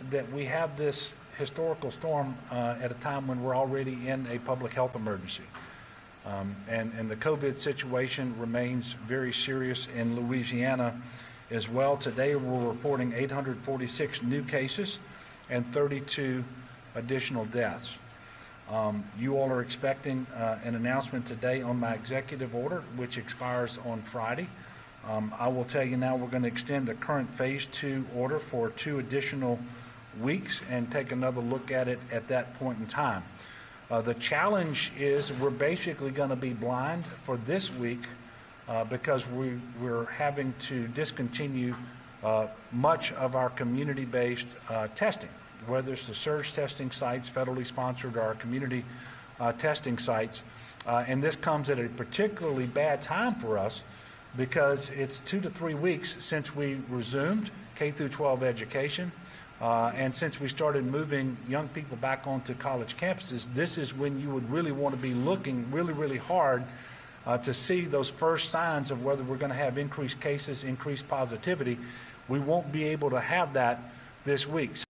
that we have this historical storm at a time when we're already in a public health emergency. And the COVID situation remains very serious in Louisiana as well. Today we're reporting 846 new cases and 32 additional deaths. You all are expecting an announcement today on my executive order, which expires on Friday. I will tell you now we're going to extend the current phase 2 order for 2 additional weeks and take another look at it at that point in time. The challenge is we're basically going to be blind for this week because we're having to discontinue much of our community-based testing, whether it's the surge testing sites, federally sponsored, or our community testing sites. And this comes at a particularly bad time for us because it's 2 to 3 weeks since we resumed K through 12 education. And since we started moving young people back onto college campuses, this is when you would really want to be looking really, really hard to see those first signs of whether we're going to have increased cases, increased positivity. We won't be able to have that this week.